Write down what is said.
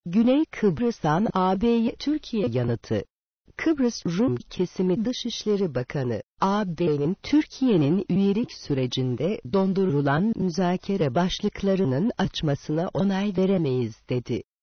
Güney Kıbrıs'tan AB'ye Türkiye yanıtı. Kıbrıs Rum kesimi Dışişleri Bakanı, AB'nin Türkiye'nin üyelik sürecinde dondurulan müzakere başlıklarının açmasına onay veremeyiz dedi.